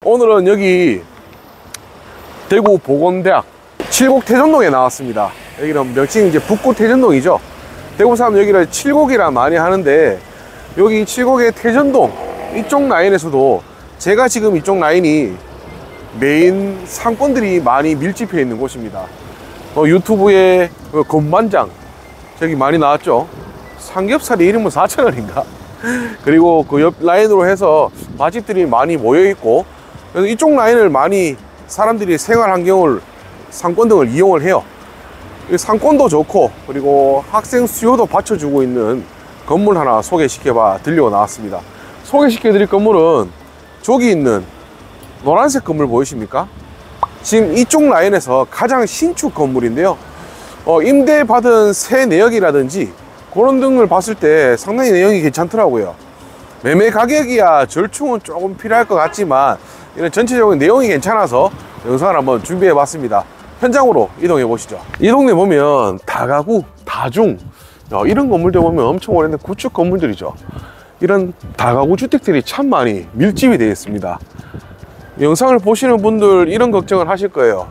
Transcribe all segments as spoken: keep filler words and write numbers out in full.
오늘은 여기 대구 보건대학 칠곡 태전동에 나왔습니다. 여기는 명칭이 이제 북구 태전동이죠. 대구 사람 여기를 칠곡이라 많이 하는데, 여기 칠곡의 태전동 이쪽 라인에서도 제가 지금 이쪽 라인이 메인 상권들이 많이 밀집해 있는 곳입니다. 어, 유튜브에 그 건반장 저기 많이 나왔죠. 삼겹살이 이름은 사천 원인가? 그리고 그 옆 라인으로 해서 맛집들이 많이 모여 있고, 그래서 이쪽 라인을 많이 사람들이 생활 환경을 상권 등을 이용을 해요. 상권도 좋고, 그리고 학생 수요도 받쳐주고 있는 건물 하나 소개시켜봐 드리고 나왔습니다. 소개시켜 드릴 건물은 저기 있는 노란색 건물 보이십니까? 지금 이쪽 라인에서 가장 신축 건물인데요. 어, 임대 받은 새 내역이라든지 그런 등을 봤을 때 상당히 내용이 괜찮더라고요. 매매 가격이야 절충은 조금 필요할 것 같지만 이런 전체적인 내용이 괜찮아서 영상을 한번 준비해 봤습니다. 현장으로 이동해 보시죠. 이 동네 보면 다가구, 다중 어, 이런 건물들 보면 엄청 오래된 구축 건물들이죠. 이런 다가구 주택들이 참 많이 밀집이 되어 있습니다. 영상을 보시는 분들 이런 걱정을 하실 거예요.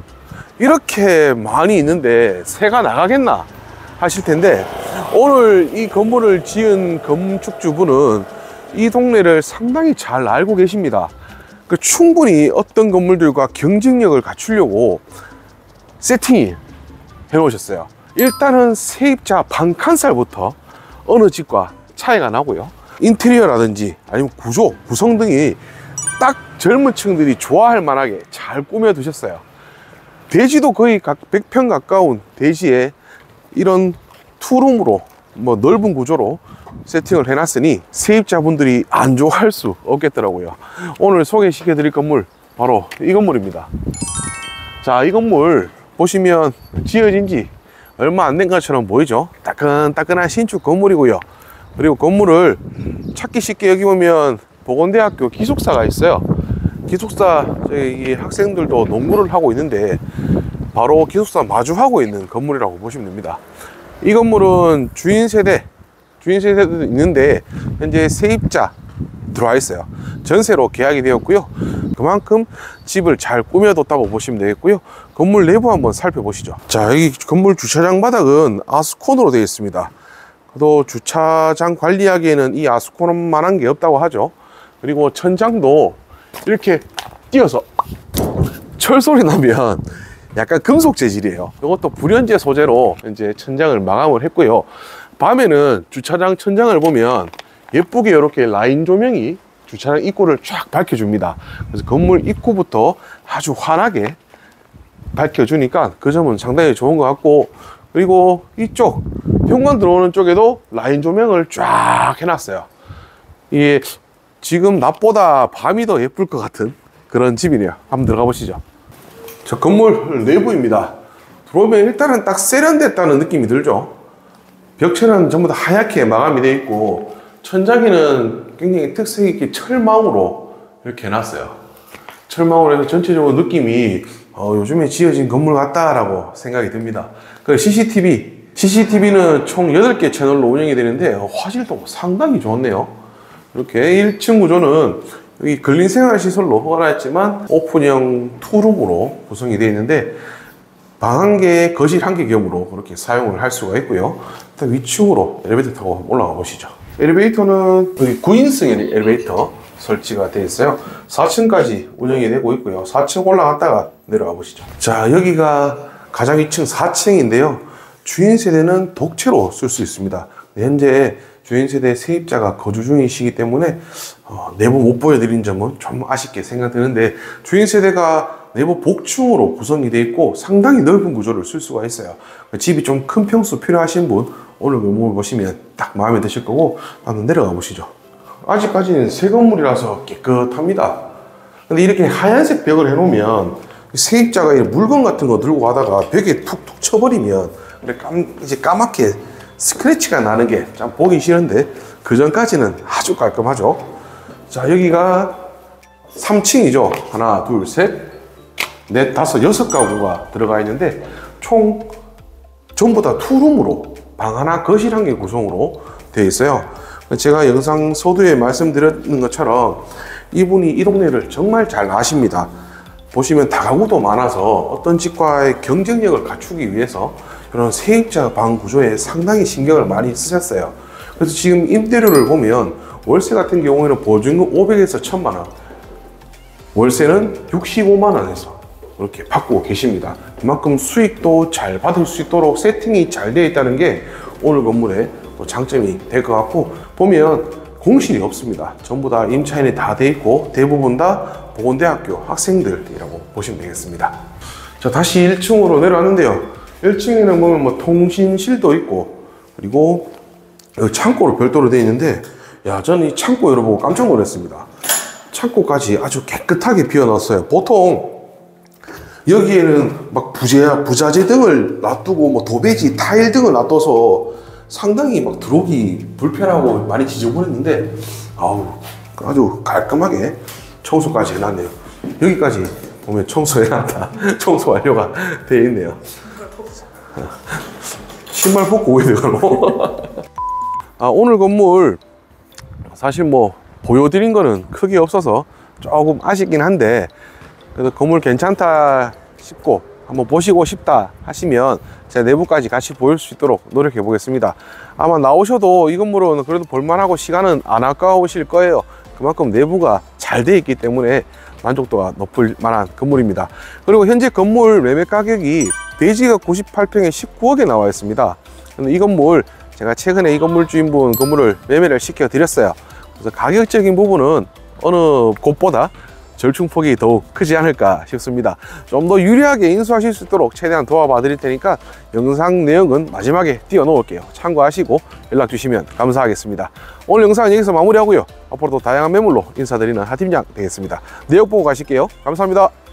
이렇게 많이 있는데 새가 나가겠나 하실 텐데, 오늘 이 건물을 지은 건축주분은 이 동네를 상당히 잘 알고 계십니다. 그 충분히 어떤 건물들과 경쟁력을 갖추려고 세팅이 해 놓으셨어요. 일단은 세입자 방칸살부터 어느 집과 차이가 나고요. 인테리어라든지 아니면 구조, 구성 등이 딱 젊은 층들이 좋아할 만하게 잘 꾸며 두셨어요. 대지도 거의 각 백 평 가까운 대지에 이런 투룸으로 뭐 넓은 구조로 세팅을 해놨으니 세입자분들이 안 좋아할 수 없겠더라고요. 오늘 소개시켜 드릴 건물 바로 이 건물입니다. 자, 이 건물 보시면 지어진 지 얼마 안 된 것처럼 보이죠? 따끈따끈한 신축 건물이고요. 그리고 건물을 찾기 쉽게 여기 보면 보건대학교 기숙사가 있어요. 기숙사 저희 학생들도 농구를 하고 있는데 바로 기숙사 마주하고 있는 건물이라고 보시면 됩니다. 이 건물은 주인 세대 주인 세대도 있는데 현재 세입자 들어와 있어요. 전세로 계약이 되었고요. 그만큼 집을 잘 꾸며뒀다고 보시면 되겠고요. 건물 내부 한번 살펴보시죠. 자, 여기 건물 주차장 바닥은 아스콘으로 되어 있습니다. 또 주차장 관리하기에는 이 아스콘만한 게 없다고 하죠. 그리고 천장도 이렇게 띄어서 철소리 나면 약간 금속 재질이에요. 이것도 불연제 소재로 이제 천장을 마감을 했고요. 밤에는 주차장 천장을 보면 예쁘게 이렇게 라인 조명이 주차장 입구를 쫙 밝혀줍니다. 그래서 건물 입구부터 아주 환하게 밝혀주니까 그 점은 상당히 좋은 것 같고, 그리고 이쪽 현관 들어오는 쪽에도 라인 조명을 쫙 해놨어요. 이게 지금 낮보다 밤이 더 예쁠 것 같은 그런 집이네요. 한번 들어가 보시죠. 저 건물 내부입니다. 들어오면 일단은 딱 세련됐다는 느낌이 들죠. 벽체는 전부 다 하얗게 마감이 되어 있고, 천장에는 굉장히 특색 있게 철망으로 이렇게 해놨어요. 철망으로 해서 전체적으로 느낌이 어, 요즘에 지어진 건물 같다라고 생각이 듭니다. 그리고 씨씨티비 씨씨티비는 총 여덟 개 채널로 운영이 되는데 어, 화질도 상당히 좋네요. 이렇게 일 층 구조는 여기 근린생활시설로 허가했지만 오픈형 투룸으로 구성이 되어 있는데 방 한 개, 거실 한 개 겸으로 그렇게 사용을 할 수가 있고요. 일단 위층으로 엘리베이터 타고 올라가 보시죠. 엘리베이터는 여기 구 인승 엘리베이터 설치가 되어 있어요. 사 층까지 운영이 되고 있고요. 사 층 올라갔다가 내려가 보시죠. 자, 여기가 가장 위 층 사 층인데요. 주인 세대는 독채로 쓸 수 있습니다. 현재 주인 세대 세입자가 거주 중이시기 때문에 어, 내부 못 보여드린 점은 좀 아쉽게 생각되는데, 주인 세대가 내부 복층으로 구성이 되어 있고 상당히 넓은 구조를 쓸 수가 있어요. 집이 좀 큰 평수 필요하신 분 오늘 건물 보시면 딱 마음에 드실 거고, 한번 내려가 보시죠. 아직까지는 새 건물이라서 깨끗합니다. 근데 이렇게 하얀색 벽을 해놓으면 세입자가 물건 같은 거 들고 가다가 벽에 툭툭 쳐버리면 깜, 이제 까맣게 스크래치가 나는 게 참 보기 싫은데, 그 전까지는 아주 깔끔하죠. 자, 여기가 삼 층이죠. 하나, 둘, 셋, 넷, 다섯, 여섯 가구가 들어가 있는데 총 전부 다 투룸으로 방 하나, 거실 한 개 구성으로 되어 있어요. 제가 영상 서두에 말씀드렸는 것처럼 이분이 이 동네를 정말 잘 아십니다. 보시면 다가구도 많아서 어떤 집과의 경쟁력을 갖추기 위해서 그런 세입자 방 구조에 상당히 신경을 많이 쓰셨어요. 그래서 지금 임대료를 보면 월세 같은 경우에는 보증금 오백에서 천만 원, 월세는 육십오만 원에서 이렇게 받고 계십니다. 그만큼 수익도 잘 받을 수 있도록 세팅이 잘 되어 있다는 게 오늘 건물의 또 장점이 될 것 같고, 보면 공실이 없습니다. 전부 다 임차인이 다 돼 있고 대부분 다 보건대학교 학생들이라고 보시면 되겠습니다. 자, 다시 일 층으로 내려왔는데요. 일 층에는 보면 뭐 통신실도 있고, 그리고 여기 창고로 별도로 되어 있는데, 야, 저는 이 창고 열어보고 깜짝 놀랐습니다. 창고까지 아주 깨끗하게 비워놨어요. 보통 여기에는 막 부재, 부자재 등을 놔두고 뭐 도배지, 타일 등을 놔둬서 상당히 막 들어오기 불편하고 많이 지저분했는데, 아우, 아주 깔끔하게 청소까지 해놨네요. 여기까지 보면 청소해놨다. 청소 완료가 되어 있네요. 신발 벗고 오게 되고. 아, 오늘 건물 사실 뭐 보여드린 거는 크게 없어서 조금 아쉽긴 한데, 그래도 건물 괜찮다 싶고 한번 보시고 싶다 하시면 제가 내부까지 같이 보일 수 있도록 노력해 보겠습니다. 아마 나오셔도 이 건물은 그래도 볼만하고 시간은 안 아까우실 거예요. 그만큼 내부가 잘 되어 있기 때문에 만족도가 높을 만한 건물입니다. 그리고 현재 건물 매매 가격이 대지가 구십팔 평에 십구억에 나와 있습니다. 이 건물 제가 최근에 이 건물 주인분 건물을 매매를 시켜 드렸어요. 그래서 가격적인 부분은 어느 곳보다 절충폭이 더욱 크지 않을까 싶습니다. 좀 더 유리하게 인수하실 수 있도록 최대한 도와봐 드릴 테니까 영상 내용은 마지막에 띄워 놓을게요. 참고하시고 연락 주시면 감사하겠습니다. 오늘 영상은 여기서 마무리하고요. 앞으로도 다양한 매물로 인사드리는 하팀장 되겠습니다. 내역 보고 가실게요. 감사합니다.